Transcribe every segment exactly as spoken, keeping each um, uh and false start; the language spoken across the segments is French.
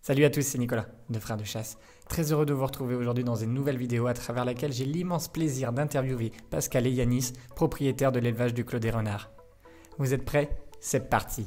Salut à tous, c'est Nicolas de Frères de Chasse. Très heureux de vous retrouver aujourd'hui dans une nouvelle vidéo à travers laquelle j'ai l'immense plaisir d'interviewer Pascal et Yanis, propriétaires de l'élevage du Clos des Renards. Vous êtes prêts? C'est parti!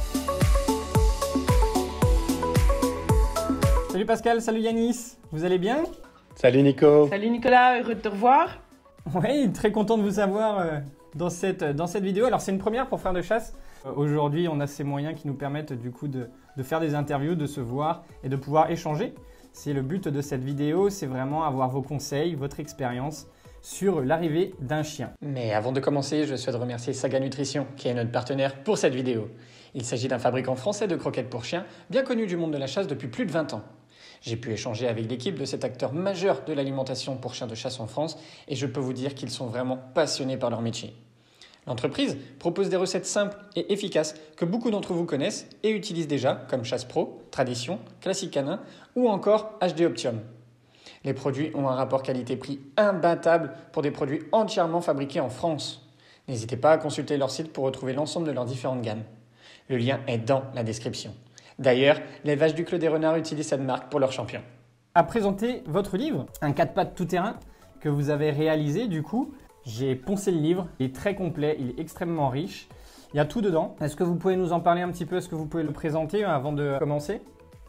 Salut Pascal, salut Yanis, vous allez bien? Salut Nico. Salut Nicolas, heureux de te revoir. Oui, très content de vous avoir euh, dans, cette, dans cette vidéo. Alors c'est une première pour Frères de Chasse. Euh, Aujourd'hui, on a ces moyens qui nous permettent du coup de, de faire des interviews, de se voir et de pouvoir échanger. C'est le but de cette vidéo, c'est vraiment avoir vos conseils, votre expérience sur l'arrivée d'un chien. Mais avant de commencer, je souhaite remercier Saga Nutrition, qui est notre partenaire pour cette vidéo. Il s'agit d'un fabricant français de croquettes pour chiens, bien connu du monde de la chasse depuis plus de vingt ans. J'ai pu échanger avec l'équipe de cet acteur majeur de l'alimentation pour chiens de chasse en France et je peux vous dire qu'ils sont vraiment passionnés par leur métier. L'entreprise propose des recettes simples et efficaces que beaucoup d'entre vous connaissent et utilisent déjà, comme Chasse Pro, Tradition, Classique Canin ou encore H D Optium. Les produits ont un rapport qualité-prix imbattable pour des produits entièrement fabriqués en France. N'hésitez pas à consulter leur site pour retrouver l'ensemble de leurs différentes gammes. Le lien est dans la description. D'ailleurs, l'élevage du Clos des Renards utilise cette marque pour leurs champions. À présenter votre livre, un quatre pattes tout-terrain que vous avez réalisé du coup. J'ai poncé le livre, il est très complet, il est extrêmement riche. Il y a tout dedans. Est-ce que vous pouvez nous en parler un petit peu? Est-ce que vous pouvez le présenter avant de commencer?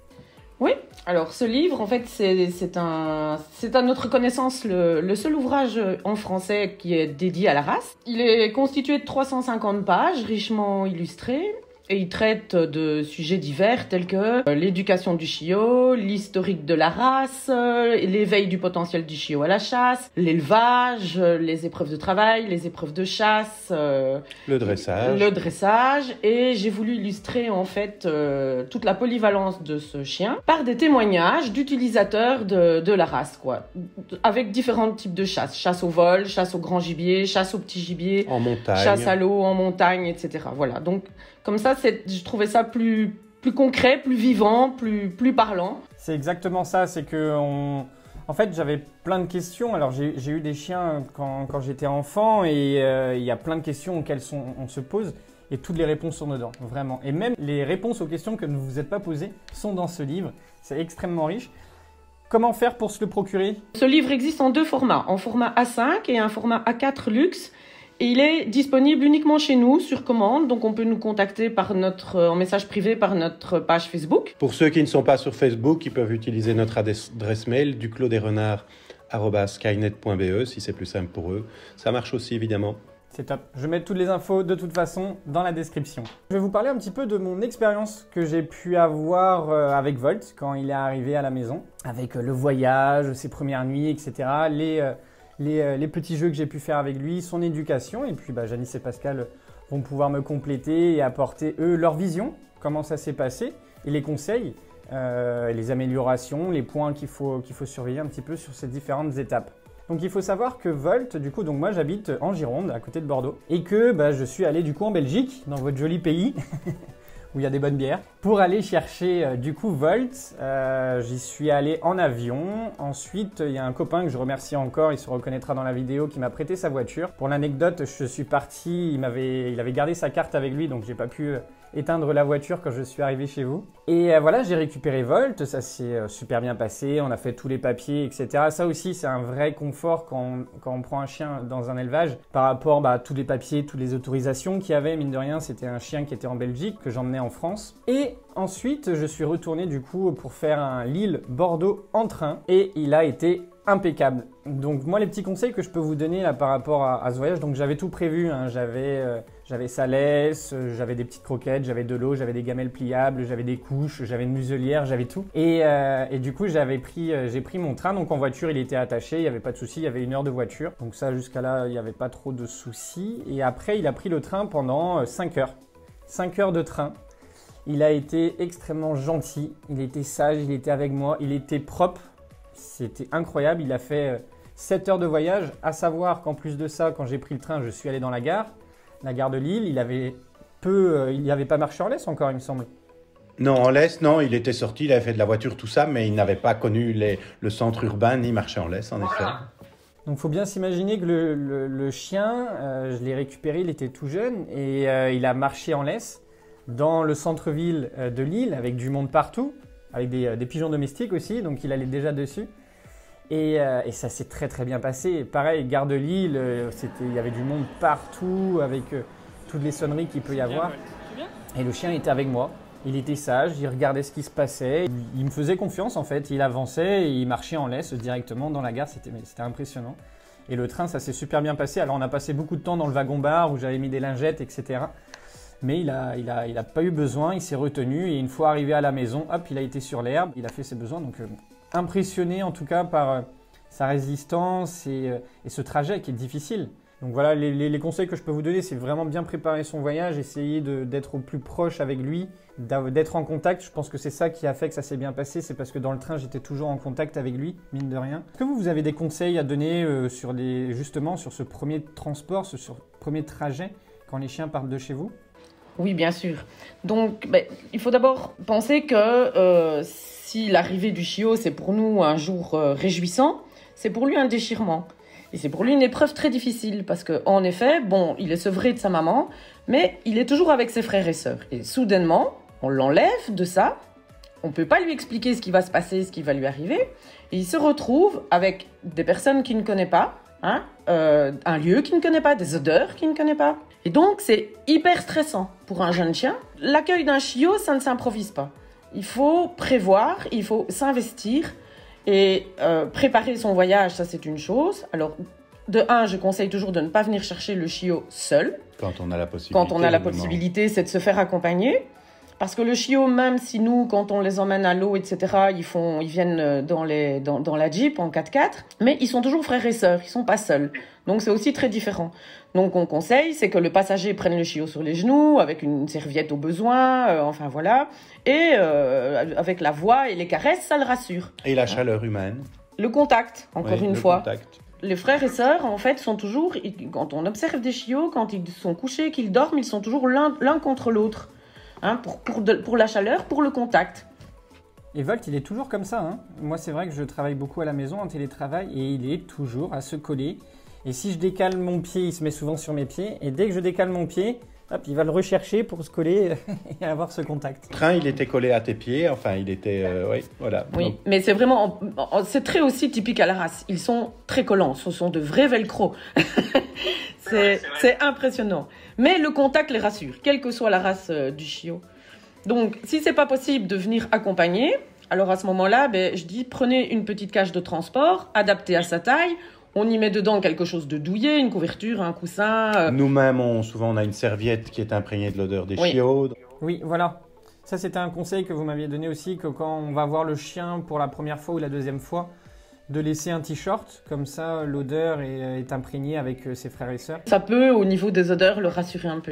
Oui, alors ce livre, en fait, c'est un, c'est à notre connaissance le, le seul ouvrage en français qui est dédié à la race. Il est constitué de trois cent cinquante pages, richement illustrées. Et il traite de sujets divers tels que l'éducation du chiot, l'historique de la race, l'éveil du potentiel du chiot à la chasse, l'élevage, les épreuves de travail, les épreuves de chasse, le dressage. Le dressage. Et j'ai voulu illustrer en fait euh, toute la polyvalence de ce chien par des témoignages d'utilisateurs de, de la race, quoi, avec différents types de chasse, chasse au vol, chasse au grand gibier, chasse au petit gibier, en montagne, chasse à l'eau, en montagne, et cetera. Voilà, donc comme ça, je trouvais ça plus, plus concret, plus vivant, plus, plus parlant. C'est exactement ça, c'est que on... en fait j'avais plein de questions. Alors j'ai eu des chiens quand, quand j'étais enfant et euh, il y a plein de questions auxquelles sont, on se pose et toutes les réponses sont dedans, vraiment. Et même les réponses aux questions que ne vous êtes pas posées sont dans ce livre, c'est extrêmement riche. Comment faire pour se le procurer? Ce livre existe en deux formats, en format A cinq et un format A quatre luxe. Et il est disponible uniquement chez nous, sur commande, donc on peut nous contacter par notre, en message privé par notre page Facebook. Pour ceux qui ne sont pas sur Facebook, ils peuvent utiliser notre adresse mail du clos des renards arobase skynet point b e si c'est plus simple pour eux. Ça marche aussi évidemment. C'est top. Je vais mettre toutes les infos de toute façon dans la description. Je vais vous parler un petit peu de mon expérience que j'ai pu avoir avec Volt quand il est arrivé à la maison, avec le voyage, ses premières nuits, et cetera. Les... Les, les petits jeux que j'ai pu faire avec lui, son éducation, et puis bah, Janice et Pascal vont pouvoir me compléter et apporter eux leur vision, comment ça s'est passé, et les conseils, euh, les améliorations, les points qu'il faut, qu'il faut surveiller un petit peu sur ces différentes étapes. Donc il faut savoir que Volt, du coup, donc moi j'habite en Gironde, à côté de Bordeaux, et que bah, je suis allé du coup en Belgique, dans votre joli pays, où il y a des bonnes bières, pour aller chercher euh, du coup Volt. Euh, J'y suis allé en avion. Ensuite, il y a un copain que je remercie encore, il se reconnaîtra dans la vidéo, qui m'a prêté sa voiture. Pour l'anecdote, je suis parti, il, m'avait, il avait gardé sa carte avec lui, donc j'ai pas pu euh, éteindre la voiture quand je suis arrivé chez vous. Et euh, voilà, j'ai récupéré Volt, ça s'est euh, super bien passé, on a fait tous les papiers, et cetera. Ça aussi, c'est un vrai confort quand on, quand on prend un chien dans un élevage, par rapport bah, à tous les papiers, toutes les autorisations qu'il y avait. Mine de rien, c'était un chien qui était en Belgique, que j'emmenais en France. Et ensuite, je suis retourné du coup pour faire un Lille-Bordeaux en train et il a été impeccable. Donc moi, les petits conseils que je peux vous donner là par rapport à, à ce voyage, donc j'avais tout prévu, hein. J'avais euh, j'avais sa laisse, euh, j'avais des petites croquettes, j'avais de l'eau, j'avais des gamelles pliables, j'avais des couches, j'avais une muselière, j'avais tout. Et, euh, et du coup, j'avais pris, euh, j'ai pris mon train, donc en voiture, il était attaché, il n'y avait pas de souci, il y avait une heure de voiture. Donc ça, jusqu'à là, il n'y avait pas trop de soucis. Et après, il a pris le train pendant euh, cinq heures. cinq heures de train. Il a été extrêmement gentil, il était sage, il était avec moi, il était propre. C'était incroyable, il a fait sept heures de voyage, à savoir qu'en plus de ça, quand j'ai pris le train, je suis allé dans la gare, la gare de Lille, il avait peu, il n'avait pas marché en laisse encore, il me semble. Non, en laisse, non, il était sorti, il avait fait de la voiture, tout ça, mais il n'avait pas connu les, le centre urbain ni marché en laisse, en effet. Donc il faut bien s'imaginer que le, le, le chien, euh, je l'ai récupéré, il était tout jeune et euh, il a marché en laisse dans le centre-ville de Lille avec du monde partout. avec des, des pigeons domestiques aussi, donc il allait déjà dessus. Et, euh, et ça s'est très très bien passé. Pareil, gare de Lille, c'était, il y avait du monde partout avec euh, toutes les sonneries qu'il peut y avoir. Et le chien était avec moi. Il était sage, il regardait ce qui se passait. Il, il me faisait confiance en fait. Il avançait et il marchait en laisse directement dans la gare. C'était, c'était impressionnant. Et le train, ça s'est super bien passé. Alors on a passé beaucoup de temps dans le wagon-bar où j'avais mis des lingettes, et cetera. Mais il n'a il a, il a pas eu besoin, il s'est retenu. Et une fois arrivé à la maison, hop, il a été sur l'herbe. Il a fait ses besoins. Donc, euh, impressionné en tout cas par euh, sa résistance et, euh, et ce trajet qui est difficile. Donc voilà, les, les, les conseils que je peux vous donner, c'est vraiment bien préparer son voyage, essayer de, d'être au plus proche avec lui, d'être en contact. Je pense que c'est ça qui a fait que ça s'est bien passé, c'est parce que dans le train, j'étais toujours en contact avec lui, mine de rien. Est-ce que vous, vous avez des conseils à donner euh, sur les, justement sur ce premier transport, ce sur, premier trajet, quand les chiens partent de chez vous? Oui, bien sûr. Donc, ben, il faut d'abord penser que euh, si l'arrivée du chiot, c'est pour nous un jour euh, réjouissant, c'est pour lui un déchirement. Et c'est pour lui une épreuve très difficile parce qu'en effet, bon, il est sevré de sa maman, mais il est toujours avec ses frères et sœurs. Et soudainement, on l'enlève de ça, on ne peut pas lui expliquer ce qui va se passer, ce qui va lui arriver, et il se retrouve avec des personnes qu'il ne connaît pas, hein, euh, un lieu qu'il ne connaît pas, des odeurs qu'il ne connaît pas. Et donc, c'est hyper stressant pour un jeune chien. L'accueil d'un chiot, ça ne s'improvise pas. Il faut prévoir, il faut s'investir. Et euh, préparer son voyage, ça c'est une chose. Alors, de un, je conseille toujours de ne pas venir chercher le chiot seul. Quand on a la possibilité. Quand on a la possibilité, c'est de se faire accompagner. Parce que le chiot, même si nous, quand on les emmène à l'eau, et cetera, ils, font, ils viennent dans, les, dans, dans la Jeep en quatre-quatre, mais ils sont toujours frères et sœurs, ils ne sont pas seuls. Donc c'est aussi très différent. Donc on conseille, c'est que le passager prenne le chiot sur les genoux, avec une serviette au besoin, euh, enfin voilà, et euh, avec la voix et les caresses, ça le rassure. Et la chaleur humaine. Le contact, encore oui, une le fois. Contact. Les frères et sœurs, en fait, sont toujours, quand on observe des chiots, quand ils sont couchés, qu'ils dorment, ils sont toujours l'un, l'un contre l'autre. Hein, pour, pour, de, pour la chaleur, pour le contact. Et Volt, il est toujours comme ça. Hein. Moi, c'est vrai que je travaille beaucoup à la maison en télétravail et il est toujours à se coller. Et si je décale mon pied, il se met souvent sur mes pieds. Et dès que je décale mon pied, hop, il va le rechercher pour se coller et avoir ce contact. Le train, il était collé à tes pieds. Enfin, il était... Euh, oui, voilà. Oui, Donc... mais c'est vraiment... C'est très aussi typique à la race. Ils sont très collants. Ce sont de vrais velcro. c'est, c'est impressionnant. Mais le contact les rassure, quelle que soit la race euh, du chiot. Donc, si c'est pas possible de venir accompagner, alors à ce moment-là, ben, je dis prenez une petite cage de transport adaptée à sa taille. On y met dedans quelque chose de douillet, une couverture, un coussin. Euh... Nous-mêmes, on, souvent, on a une serviette qui est imprégnée de l'odeur des oui. chiots. Oui, voilà. Ça, c'était un conseil que vous m'aviez donné aussi, que quand on va voir le chien pour la première fois ou la deuxième fois, de laisser un t-shirt, comme ça l'odeur est, est imprégnée avec ses frères et sœurs. Ça peut, au niveau des odeurs, le rassurer un peu.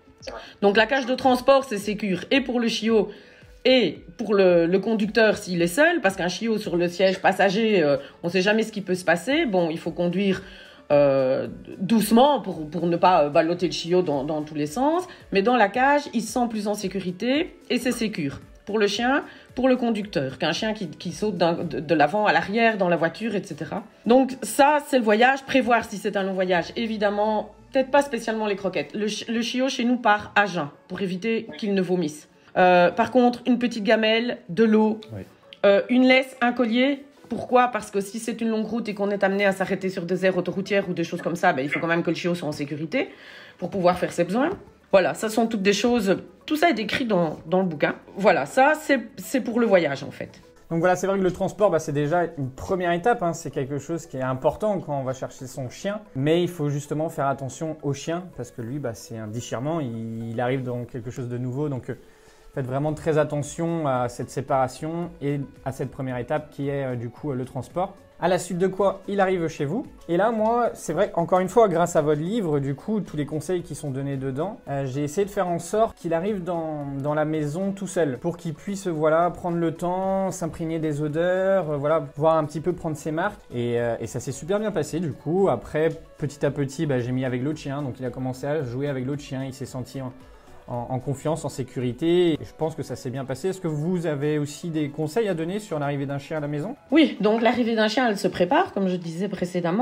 Donc la cage de transport, c'est sécure et pour le chiot et pour le, le conducteur s'il est seul, parce qu'un chiot sur le siège passager, euh, on ne sait jamais ce qui peut se passer. Bon, il faut conduire euh, doucement pour, pour ne pas balloter le chiot dans, dans tous les sens, mais dans la cage, il se sent plus en sécurité et c'est sécure. Pour le chien, pour le conducteur, qu'un chien qui, qui saute de, de l'avant à l'arrière dans la voiture, et cetera. Donc ça, c'est le voyage. Prévoir si c'est un long voyage. Évidemment, peut-être pas spécialement les croquettes. Le, le chiot chez nous part à jeun pour éviter qu'il ne vomisse. Euh, par contre, une petite gamelle, de l'eau, oui. euh, une laisse, un collier. Pourquoi ? Parce que si c'est une longue route et qu'on est amené à s'arrêter sur des aires autoroutières ou des choses comme ça, ben, il faut quand même que le chiot soit en sécurité pour pouvoir faire ses besoins. Voilà, ça sont toutes des choses, tout ça est décrit dans, dans le bouquin. Voilà, ça c'est, c'est pour le voyage en fait. Donc voilà, c'est vrai que le transport, bah, c'est déjà une première étape, hein. C'est quelque chose qui est important quand on va chercher son chien. Mais il faut justement faire attention au chien parce que lui, bah, c'est un déchirement, il, il arrive dans quelque chose de nouveau. Donc euh, faites vraiment très attention à cette séparation et à cette première étape qui est euh, du coup euh, le transport. À la suite de quoi, il arrive chez vous. Et là, moi, c'est vrai, encore une fois, grâce à votre livre, du coup, tous les conseils qui sont donnés dedans, euh, j'ai essayé de faire en sorte qu'il arrive dans, dans la maison tout seul pour qu'il puisse, voilà, prendre le temps, s'imprégner des odeurs, euh, voilà, pouvoir un petit peu prendre ses marques. Et, euh, et ça s'est super bien passé, du coup. Après, petit à petit, bah, j'ai mis avec l'autre chien, donc il a commencé à jouer avec l'autre chien, il s'est senti en, en, en confiance, en sécurité. Et je pense que ça s'est bien passé. Est-ce que vous avez aussi des conseils à donner sur l'arrivée d'un chien à la maison ? Oui, donc l'arrivée d'un chien, elle se prépare, comme je disais précédemment.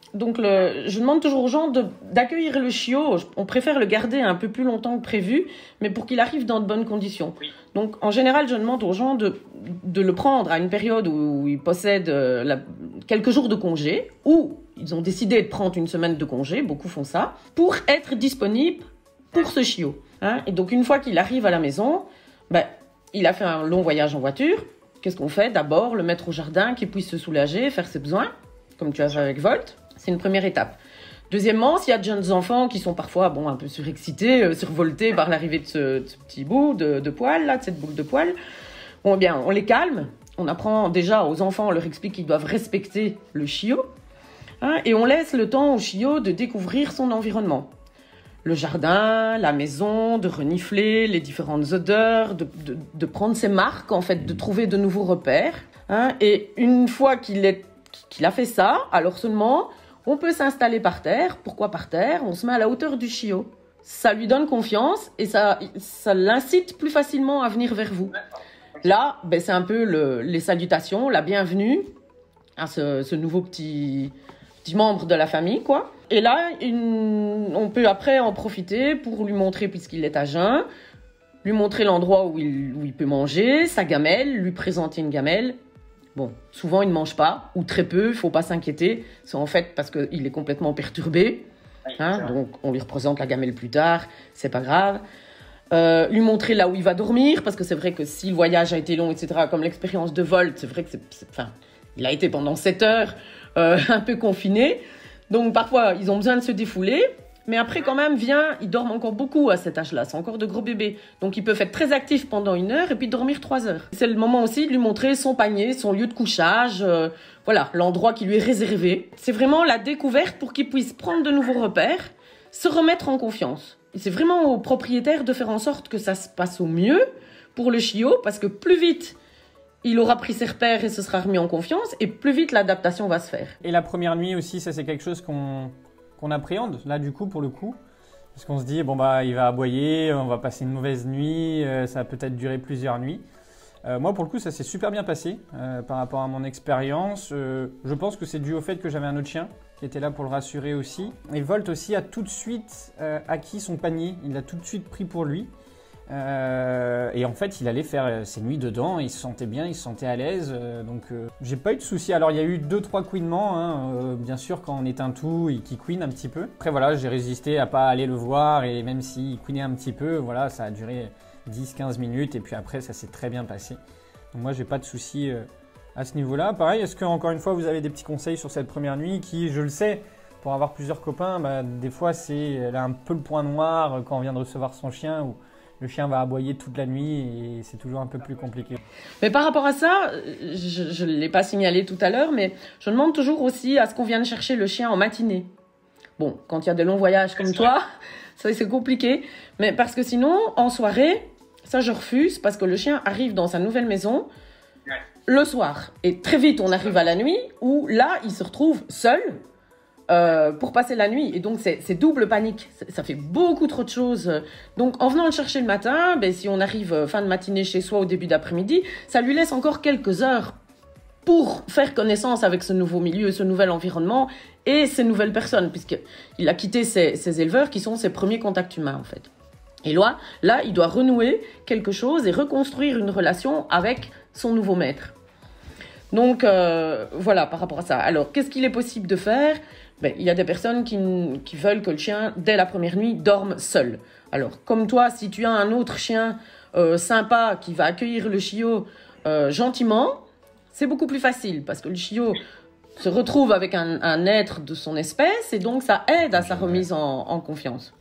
Donc, le, je demande toujours aux gens de, d'accueillir le chiot. On préfère le garder un peu plus longtemps que prévu, mais pour qu'il arrive dans de bonnes conditions. Oui. Donc, en général, je demande aux gens de, de le prendre à une période où ils possèdent euh, la, quelques jours de congé, ou ils ont décidé de prendre une semaine de congé, beaucoup font ça, pour être disponible pour ce chiot. Hein. Et donc, une fois qu'il arrive à la maison, ben, il a fait un long voyage en voiture. Qu'est-ce qu'on fait? D'abord, le mettre au jardin, qu'il puisse se soulager, faire ses besoins, comme tu as fait avec Volt. C'est une première étape. Deuxièmement, s'il y a de jeunes enfants qui sont parfois bon, un peu surexcités, euh, survoltés par l'arrivée de ce, de ce petit bout de, de poil, là, de cette boule de poil, bon, eh bien, on les calme. On apprend déjà aux enfants, on leur explique qu'ils doivent respecter le chiot. Hein, et on laisse le temps au chiot de découvrir son environnement. Le jardin, la maison, de renifler les différentes odeurs, de, de, de prendre ses marques, en fait, de trouver de nouveaux repères. Hein, et une fois qu'il, est, qu'il a fait ça, alors seulement... on peut s'installer par terre. Pourquoi par terre? On se met à la hauteur du chiot. Ça lui donne confiance et ça, ça l'incite plus facilement à venir vers vous. Là, ben, c'est un peu le, les salutations, la bienvenue à ce, ce nouveau petit, petit membre de la famille, quoi. Et là, une, on peut après en profiter pour lui montrer, puisqu'il est à jeun, lui montrer l'endroit où il, où il peut manger, sa gamelle, lui présenter une gamelle. Bon, souvent, il ne mange pas, ou très peu, il ne faut pas s'inquiéter. C'est en fait parce qu'il est complètement perturbé. Hein, donc, on lui représente la gamelle plus tard, c'est pas grave. Euh, lui montrer là où il va dormir, parce que c'est vrai que si le voyage a été long, et cetera, comme l'expérience de Volt, c'est vrai que c'est, c'est, enfin, il a été pendant sept heures euh, un peu confiné. Donc, parfois, ils ont besoin de se défouler. Mais après, quand même, vient, ils dorment encore beaucoup à cet âge-là. C'est encore de gros bébés. Donc, ils peuvent être très actifs pendant une heure et puis dormir trois heures. C'est le moment aussi de lui montrer son panier, son lieu de couchage, euh, voilà, l'endroit qui lui est réservé. C'est vraiment la découverte pour qu'il puisse prendre de nouveaux repères, se remettre en confiance. Et c'est vraiment au propriétaire de faire en sorte que ça se passe au mieux pour le chiot, parce que plus vite il aura pris ses repères et se sera remis en confiance, et plus vite l'adaptation va se faire. Et la première nuit aussi, ça c'est quelque chose qu'on... qu'on appréhende, là du coup, pour le coup, parce qu'on se dit, bon bah il va aboyer, on va passer une mauvaise nuit, euh, ça va peut-être durer plusieurs nuits. Euh, moi pour le coup ça s'est super bien passé euh, par rapport à mon expérience. Euh, je pense que c'est dû au fait que j'avais un autre chien qui était là pour le rassurer aussi. Et Volt aussi a tout de suite euh, acquis son panier, il l'a tout de suite pris pour lui. Euh, et en fait, il allait faire ses nuits dedans, il se sentait bien, il se sentait à l'aise, euh, donc euh, j'ai pas eu de soucis. Alors il y a eu deux trois couinements, hein, euh, bien sûr quand on éteint tout et qu'il couine un petit peu. Après voilà, j'ai résisté à pas aller le voir et même s'il couinait un petit peu, voilà, ça a duré dix quinze minutes et puis après ça s'est très bien passé. Donc moi j'ai pas de soucis euh, à ce niveau-là. Pareil, est-ce que encore une fois vous avez des petits conseils sur cette première nuit qui, je le sais, pour avoir plusieurs copains, bah, des fois c'est là, un peu le point noir quand on vient de recevoir son chien ou le chien va aboyer toute la nuit et c'est toujours un peu plus compliqué. Mais par rapport à ça, je ne l'ai pas signalé tout à l'heure, mais je demande toujours aussi à ce qu'on vienne chercher le chien en matinée. Bon, quand il y a des longs voyages comme toi, ça c'est compliqué. Mais parce que sinon, en soirée, ça je refuse parce que le chien arrive dans sa nouvelle maison le soir. Et très vite, on arrive à la nuit où là, il se retrouve seul. Euh, pour passer la nuit. Et donc, c'est, c'est double panique. Ça fait beaucoup trop de choses. Donc, en venant le chercher le matin, ben, si on arrive fin de matinée chez soi au début d'après-midi, ça lui laisse encore quelques heures pour faire connaissance avec ce nouveau milieu, ce nouvel environnement et ces nouvelles personnes, puisqu'il a quitté ses, ses éleveurs qui sont ses premiers contacts humains, en fait. Et là, là, il doit renouer quelque chose et reconstruire une relation avec son nouveau maître. Donc, euh, voilà, par rapport à ça. Alors, qu'est-ce qu'il est possible de faire ? Ben, il y a des personnes qui, qui veulent que le chien, dès la première nuit, dorme seul. Alors, comme toi, si tu as un autre chien euh, sympa qui va accueillir le chiot euh, gentiment, c'est beaucoup plus facile parce que le chiot se retrouve avec un, un être de son espèce et donc ça aide à sa remise en, en confiance.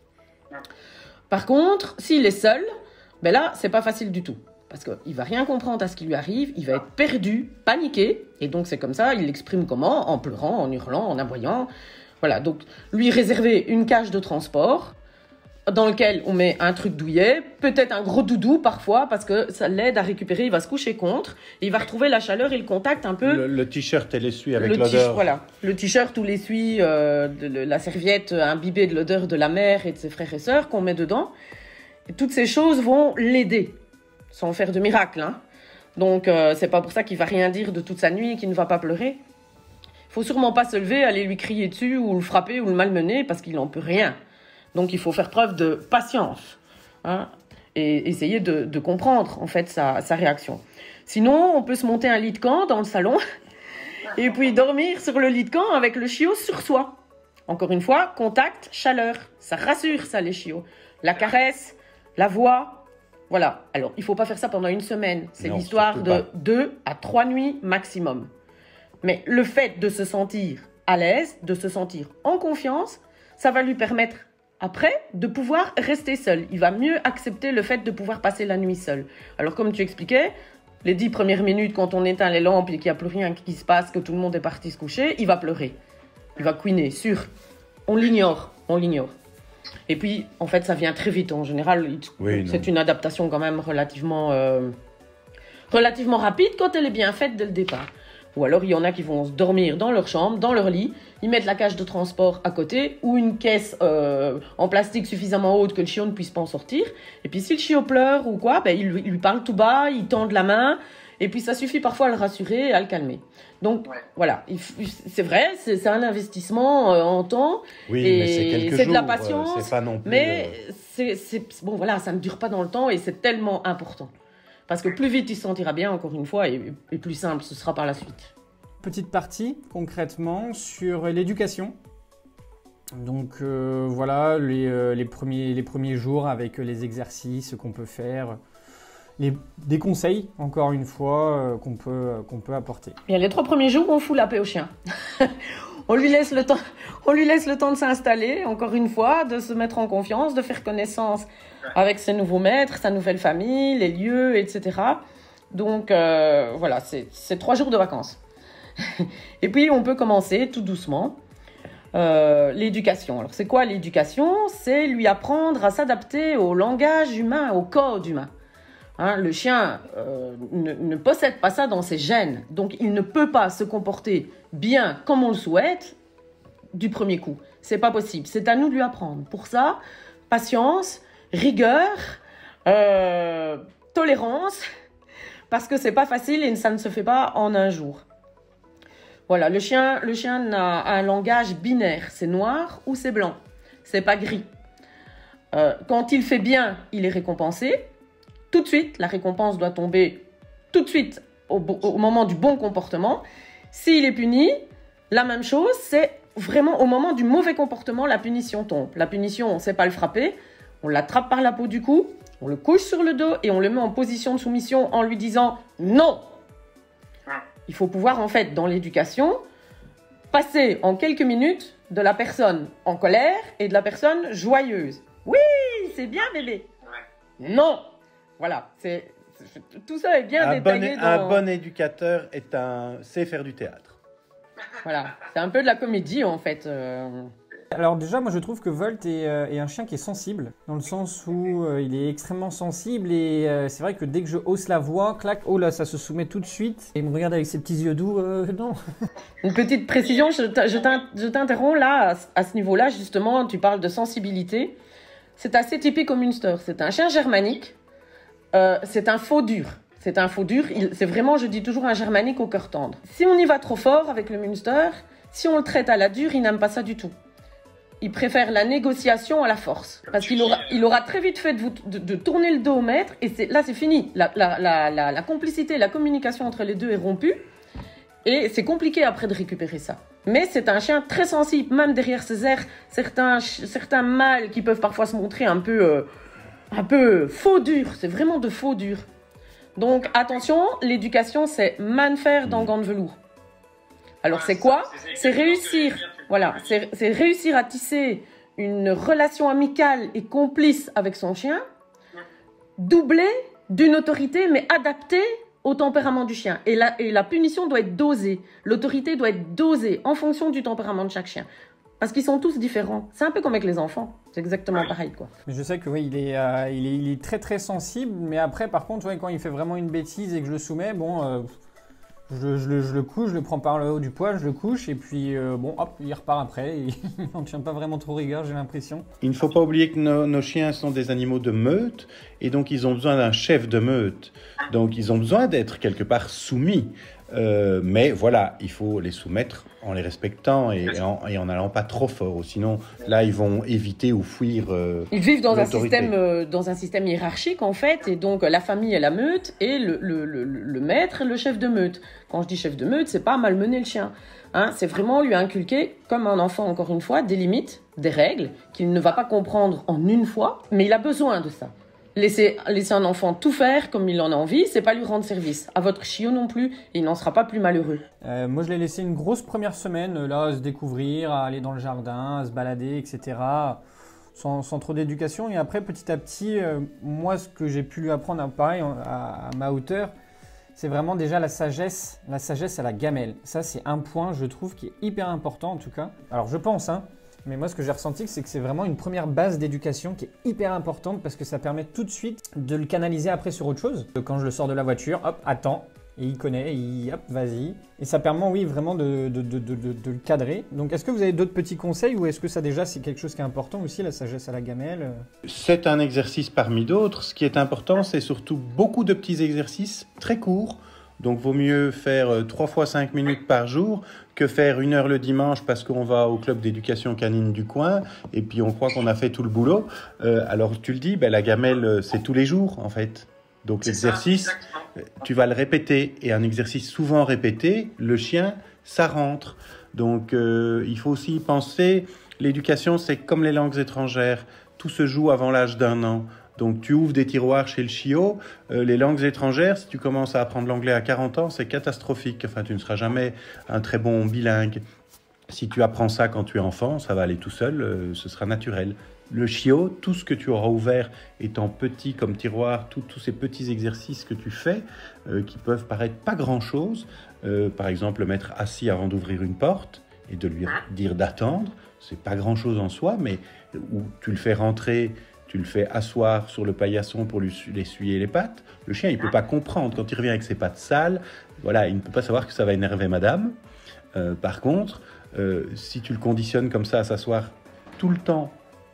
Par contre, s'il est seul, ben là, c'est pas facile du tout. Parce qu'il ne va rien comprendre à ce qui lui arrive, il va être perdu, paniqué, et donc c'est comme ça, il l'exprime comment ? En pleurant, en hurlant, en aboyant. Voilà, donc lui réserver une cage de transport dans lequel on met un truc douillet, peut-être un gros doudou parfois, parce que ça l'aide à récupérer, il va se coucher contre, et il va retrouver la chaleur et le contact un peu. Le, le t-shirt et l'essuie avec le l'odeur. Voilà, le t-shirt ou l'essuie, euh, de, de, la serviette imbibée de l'odeur de la mère et de ses frères et sœurs qu'on met dedans. Et toutes ces choses vont l'aider. Sans faire de miracle, hein. Donc, euh, c'est pas pour ça qu'il va rien dire de toute sa nuit, qu'il ne va pas pleurer. faut sûrement pas se lever, aller lui crier dessus ou le frapper ou le malmener parce qu'il n'en peut rien. Donc il faut faire preuve de patience, hein, et essayer de, de comprendre en fait sa, sa réaction. Sinon, on peut se monter un lit de camp dans le salon et puis dormir sur le lit de camp avec le chiot sur soi. Encore une fois, contact, chaleur, ça rassure ça les chiots. La caresse, la voix, voilà. Alors il faut pas faire ça pendant une semaine, c'est Non, l'histoire surtout de pas. deux à trois nuits maximum. Mais le fait de se sentir à l'aise, de se sentir en confiance, ça va lui permettre après de pouvoir rester seul. Il va mieux accepter le fait de pouvoir passer la nuit seul. Alors comme tu expliquais, les dix premières minutes quand on éteint les lampes et qu'il n'y a plus rien qui se passe, que tout le monde est parti se coucher, il va pleurer. Il va couiner, sûr. On l'ignore, on l'ignore. Et puis, en fait, ça vient très vite. En général, il- Oui, c'est non. une adaptation quand même relativement, euh, relativement rapide quand elle est bien faite dès le départ. Ou alors, il y en a qui vont se dormir dans leur chambre, dans leur lit, ils mettent la cage de transport à côté ou une caisse euh, en plastique suffisamment haute que le chiot ne puisse pas en sortir. Et puis, si le chiot pleure ou quoi, ben, ils lui, ils lui parlent tout bas, ils tendent la main, et puis ça suffit parfois à le rassurer et à le calmer. Donc, Ouais. voilà, il f- c'est vrai, c'est c'est un investissement euh, en temps, Oui, Et mais c'est quelques c'est de jours. la euh, patience, C'est pas non plus. mais euh, c'est, c'est, bon, voilà, ça ne dure pas dans le temps et c'est tellement important. Parce que plus vite il se sentira bien, encore une fois, et, et plus simple ce sera par la suite. Petite partie concrètement sur l'éducation. Donc euh, voilà les, euh, les, premiers, les premiers jours avec les exercices qu'on peut faire, les, des conseils encore une fois euh, qu'on peut, qu'on peut apporter. Bien, les trois premiers jours, on fout la paix au chien. on, lui laisse le temps, on lui laisse le temps de s'installer, encore une fois, de se mettre en confiance, de faire connaissance avec ses nouveaux maîtres, sa nouvelle famille, les lieux, et cetera. Donc euh, voilà, c'est, c'est trois jours de vacances. Et puis on peut commencer tout doucement euh, l'éducation. Alors c'est quoi l'éducation? C'est lui apprendre à s'adapter au langage humain, au code humain. Hein, le chien euh, ne, ne possède pas ça dans ses gènes, donc il ne peut pas se comporter bien comme on le souhaite du premier coup. C'est pas possible. C'est à nous de lui apprendre. Pour ça, patience, rigueur, euh, tolérance, parce que c'est pas facile et ça ne se fait pas en un jour. Voilà, le chien, le chien a un langage binaire, c'est noir ou c'est blanc, c'est pas gris. Euh, quand il fait bien, il est récompensé. Tout de suite, la récompense doit tomber tout de suite au, bo- au moment du bon comportement. S'il est puni, la même chose, c'est vraiment au moment du mauvais comportement, la punition tombe. La punition, on ne sait pas le frapper, on l'attrape par la peau du cou, on le couche sur le dos et on le met en position de soumission en lui disant non. Il faut pouvoir, en fait, dans l'éducation, passer en quelques minutes de la personne en colère et de la personne joyeuse. Oui, c'est bien, bébé. Non. Voilà, c'est, c'est- tout ça est bien un, bon, détaillé dans... un bon éducateur est un, sait faire du théâtre. Voilà, c'est un peu de la comédie, en fait. euh. Alors déjà, moi je trouve que Volt est, euh, est un chien qui est sensible, dans le sens où euh, il est extrêmement sensible et euh, c'est vrai que dès que je hausse la voix, clac, oh là, ça se soumet tout de suite et il me regarde avec ses petits yeux doux, euh, non. Une petite précision, je t'in- je t'in- je t'interromps là, à, ce- à ce niveau-là, justement, tu parles de sensibilité. C'est assez typique au Münster. C'est un chien germanique, euh, c'est un faux dur. C'est un faux dur, il- c'est vraiment, je dis toujours, un germanique au cœur tendre. Si on y va trop fort avec le Münster, si on le traite à la dure, il n'aime pas ça du tout. Il préfère la négociation à la force. Parce qu'il aura, il aura très vite fait de, vous, de, de tourner le dos au maître, et c'est, là c'est fini. La, la, la, la, la complicité, la communication entre les deux est rompue, et c'est compliqué après de récupérer ça. Mais c'est un chien très sensible, même derrière ses airs, certains, ch- certains mâles qui peuvent parfois se montrer un peu, euh, un peu faux durs, c'est vraiment de faux durs. Donc attention, l'éducation c'est man faire dans gants de velours. Alors c'est quoi? C'est réussir, voilà, c'est c'est réussir à tisser une relation amicale et complice avec son chien, doublée d'une autorité mais adaptée au tempérament du chien. Et la, et la punition doit être dosée, l'autorité doit être dosée en fonction du tempérament de chaque chien. Parce qu'ils sont tous différents. C'est un peu comme avec les enfants, c'est exactement pareil, quoi. Mais je sais que oui, il est, euh, il est, il est très très sensible, mais après par contre, ouais, quand il fait vraiment une bêtise et que je le soumets, bon, euh, je, je le, je le couche, je le prends par le haut du poil, je le couche et puis euh, bon, hop, il repart après. Et il n'en tient pas vraiment trop rigueur, j'ai l'impression. Il ne faut pas oublier que nos, nos chiens sont des animaux de meute et donc ils ont besoin d'un chef de meute. Donc ils ont besoin d'être quelque part soumis. Euh, mais voilà, il faut les soumettre en les respectant et en, et en n'allant pas trop fort. Sinon, là, ils vont éviter ou fuir euh, Ils vivent dans un, l'autorité. système, euh, dans un système hiérarchique, en fait, et donc la famille est la meute, et le, le, le, le maître est le chef de meute. Quand je dis chef de meute, c'est pas malmener le chien. Hein, c'est vraiment lui inculquer, comme un enfant, encore une fois, des limites, des règles, qu'il ne va pas comprendre en une fois, mais il a besoin de ça. Laisser, laisser un enfant tout faire comme il en a envie, c'est pas lui rendre service. À votre chiot non plus, il n'en sera pas plus malheureux. Euh, moi, je l'ai laissé une grosse première semaine, euh, là, à se découvrir, à aller dans le jardin, à se balader, et cetera. Sans, sans trop d'éducation. Et après, petit à petit, euh, moi, ce que j'ai pu lui apprendre, pareil, à, à ma hauteur, c'est vraiment déjà la sagesse, la sagesse à la gamelle. Ça, c'est un point, je trouve, qui est hyper important, en tout cas. Alors, je pense, hein. Mais moi, ce que j'ai ressenti, c'est que c'est vraiment une première base d'éducation qui est hyper importante parce que ça permet tout de suite de le canaliser après sur autre chose. Quand je le sors de la voiture, hop, attends, et il connaît, il, hop, vas-y. Et ça permet, oui, vraiment de, de, de, de, de le cadrer. Donc, est-ce que vous avez d'autres petits conseils ou est-ce que ça déjà, c'est quelque chose qui est important aussi, la sagesse à la gamelle? C'est un exercice parmi d'autres. Ce qui est important, c'est surtout beaucoup de petits exercices très courts. Donc, vaut mieux faire trois fois cinq minutes par jour que faire une heure le dimanche parce qu'on va au club d'éducation canine du coin et puis on croit qu'on a fait tout le boulot. Euh, alors, tu le dis, ben, la gamelle, c'est tous les jours, en fait. Donc, c'est l'exercice, ça, tu vas le répéter. Et un exercice souvent répété, le chien, ça rentre. Donc, euh, il faut aussi penser, l'éducation, c'est comme les langues étrangères. Tout se joue avant l'âge d'un an. Donc, tu ouvres des tiroirs chez le chiot. Euh, les langues étrangères, si tu commences à apprendre l'anglais à quarante ans, c'est catastrophique. Enfin, tu ne seras jamais un très bon bilingue. Si tu apprends ça quand tu es enfant, ça va aller tout seul, euh, ce sera naturel. Le chiot, tout ce que tu auras ouvert étant petit comme tiroir, tous ces petits exercices que tu fais, euh, qui peuvent paraître pas grand-chose, euh, par exemple, le mettre assis avant d'ouvrir une porte et de lui dire d'attendre, c'est pas grand-chose en soi, mais où tu le fais rentrer... Tu le fais asseoir sur le paillasson pour lui essuyer les pattes. Le chien, il ne peut pas comprendre. Quand il revient avec ses pattes sales, voilà, il ne peut pas savoir que ça va énerver madame. Euh, par contre, euh, si tu le conditionnes comme ça à s'asseoir tout le temps,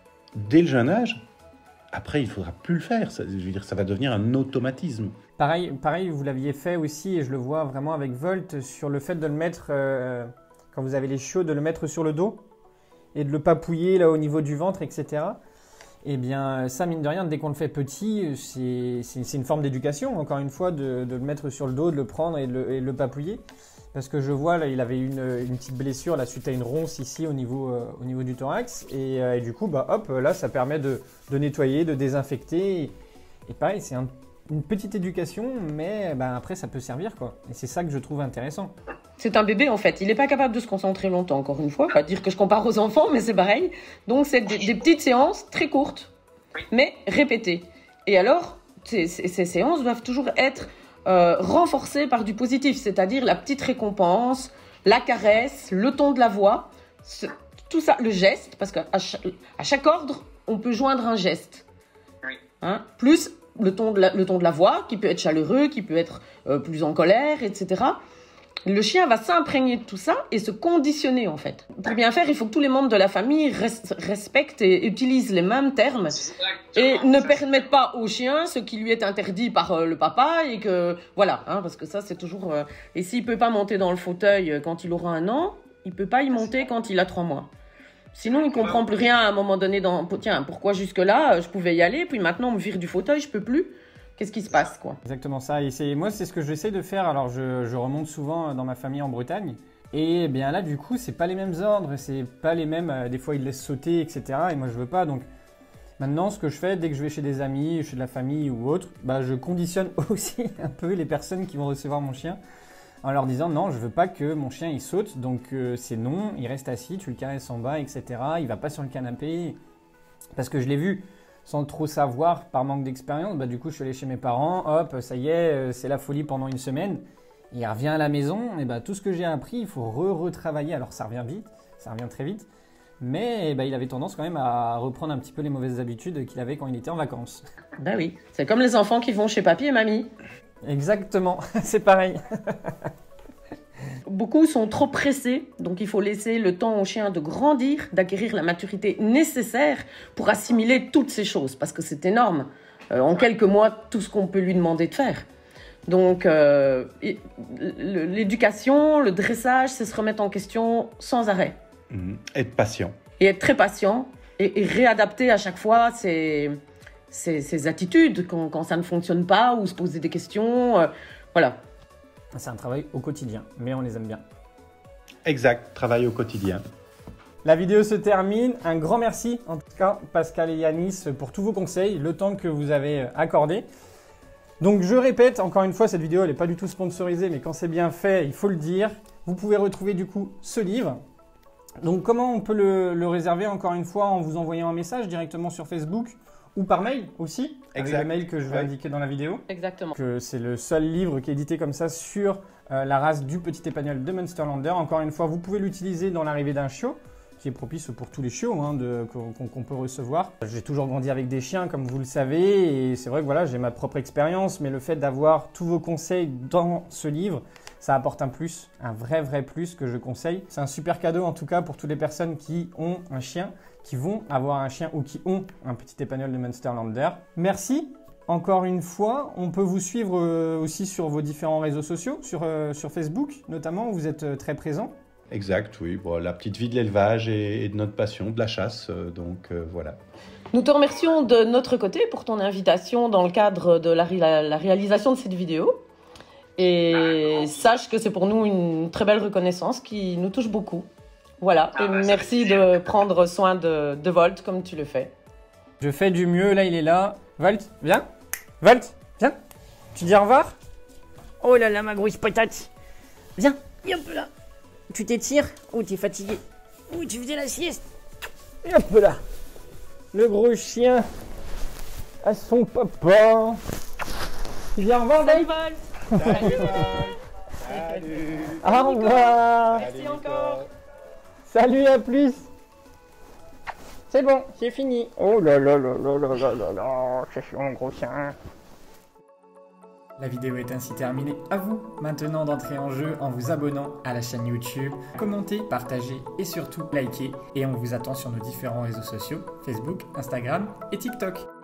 dès le jeune âge, après, il ne faudra plus le faire. Ça, je veux dire, ça va devenir un automatisme. Pareil, pareil, vous l'aviez fait aussi, et je le vois vraiment avec Volt, sur le fait de le mettre, euh, quand vous avez les chiots, de le mettre sur le dos et de le papouiller là, au niveau du ventre, et cetera. Eh bien, ça, mine de rien, dès qu'on le fait petit, c'est, c'est, c'est une forme d'éducation, encore une fois, de, de le mettre sur le dos, de le prendre et de le, et de le papouiller. Parce que je vois, là, il avait une, une petite blessure là, suite à une ronce ici au niveau, euh, au niveau du thorax. Et, euh, et du coup, bah, hop, là, ça permet de, de nettoyer, de désinfecter. Et, et pareil, c'est un, une petite éducation, mais bah, après, ça peut servir, quoi. Et c'est ça que je trouve intéressant. C'est un bébé, en fait. Il n'est pas capable de se concentrer longtemps, encore une fois. Pas dire que je compare aux enfants, mais c'est pareil. Donc, c'est des, des petites séances très courtes, mais répétées. Et alors, ces, ces, ces séances doivent toujours être euh, renforcées par du positif, c'est-à-dire la petite récompense, la caresse, le ton de la voix, ce, tout ça, le geste, parce qu'à chaque, à chaque ordre, on peut joindre un geste. Hein, plus le ton, de la, le ton de la voix, qui peut être chaleureux, qui peut être euh, plus en colère, et cetera. Le chien va s'imprégner de tout ça et se conditionner, en fait. Pour bien faire, il faut que tous les membres de la famille res- respectent et utilisent les mêmes termes et ne permettent pas au chien ce qui lui est interdit par euh, le papa et que, voilà, hein, parce que ça, c'est toujours... Euh, et s'il peut pas monter dans le fauteuil quand il aura un an, il peut pas y monter quand il a trois mois. Sinon, il comprend plus rien à un moment donné dans... Tiens, pourquoi jusque-là, je pouvais y aller, puis maintenant, on me vire du fauteuil, je peux plus. Qu'est-ce qui se passe, quoi? Exactement ça. Et c'est, moi, c'est ce que j'essaie de faire. Alors, je, je remonte souvent dans ma famille en Bretagne. Et bien là, du coup, c'est pas les mêmes ordres. C'est pas les mêmes... Euh, des fois, ils laissent sauter, et cetera. Et moi, je veux pas. Donc, maintenant, ce que je fais, dès que je vais chez des amis, chez de la famille ou autre, bah, je conditionne aussi un peu les personnes qui vont recevoir mon chien en leur disant non, je veux pas que mon chien il saute. Donc, euh, c'est non, il reste assis, tu le caresses en bas, et cetera. Il va pas sur le canapé. Parce que je l'ai vu. Sans trop savoir, par manque d'expérience, bah, du coup, je suis allé chez mes parents, hop, ça y est, c'est la folie pendant une semaine. Et il revient à la maison, et bah, tout ce que j'ai appris, il faut re-retravailler. Alors, ça revient vite, ça revient très vite, mais bah, il avait tendance quand même à reprendre un petit peu les mauvaises habitudes qu'il avait quand il était en vacances. Ben oui, c'est comme les enfants qui vont chez papy et mamie. Exactement, c'est pareil. Beaucoup sont trop pressés, donc il faut laisser le temps au chien de grandir, d'acquérir la maturité nécessaire pour assimiler toutes ces choses, parce que c'est énorme. euh, en quelques mois tout ce qu'on peut lui demander de faire. Donc, euh, l'éducation, le dressage, c'est se remettre en question sans arrêt. Mmh. Être patient. Et être très patient et, et réadapter à chaque fois ses, ses, ses attitudes quand, quand ça ne fonctionne pas ou se poser des questions. Euh, voilà. C'est un travail au quotidien, mais on les aime bien. Exact, travail au quotidien. La vidéo se termine. Un grand merci en tout cas Pascal et Yanis pour tous vos conseils, le temps que vous avez accordé. Donc je répète, encore une fois, cette vidéo elle n'est pas du tout sponsorisée, mais quand c'est bien fait, il faut le dire. Vous pouvez retrouver du coup ce livre. Donc comment on peut le, le réserver encore une fois en vous envoyant un message directement sur Facebook ou par mail aussi, avec exact. le mail que je vais ouais. indiquer dans la vidéo. Exactement. Que c'est le seul livre qui est édité comme ça sur euh, la race du petit épagneul de Munsterlander. Encore une fois, vous pouvez l'utiliser dans l'arrivée d'un chiot, qui est propice pour tous les chiots hein, qu'on qu'on peut recevoir. J'ai toujours grandi avec des chiens, comme vous le savez, et c'est vrai que voilà, j'ai ma propre expérience, mais le fait d'avoir tous vos conseils dans ce livre, ça apporte un plus, un vrai vrai plus que je conseille. C'est un super cadeau en tout cas pour toutes les personnes qui ont un chien, qui vont avoir un chien ou qui ont un petit épagneul de Munsterlander. Merci encore une fois. On peut vous suivre aussi sur vos différents réseaux sociaux, sur, euh, sur Facebook notamment, où vous êtes très présent. Exact, oui. Bon, la petite vie de l'élevage et, et de notre passion, de la chasse, euh, donc euh, voilà. Nous te remercions de notre côté pour ton invitation dans le cadre de la, la, la réalisation de cette vidéo. Et sache que c'est pour nous une très belle reconnaissance qui nous touche beaucoup. Voilà, et merci de prendre soin de, de Volt comme tu le fais. Je fais du mieux, là il est là. Volt, viens. Volt, viens. Tu dis au revoir. Oh là là, ma grosse patate. Viens, viens un peu là. Tu t'étires ou t'es fatigué? Ou tu faisais la sieste? Et un peu là. Le gros chien à son papa. Tu dis au revoir, Salut Volt. Volt. Salut. Salut. Au revoir. Merci encore. Salut, à plus. C'est bon, c'est fini. Oh là là là là là là là là, c'est mon gros chien. La vidéo est ainsi terminée. À vous maintenant d'entrer en jeu en vous abonnant à la chaîne YouTube. Commentez, partagez et surtout likez. Et on vous attend sur nos différents réseaux sociaux, Facebook, Instagram et TikTok.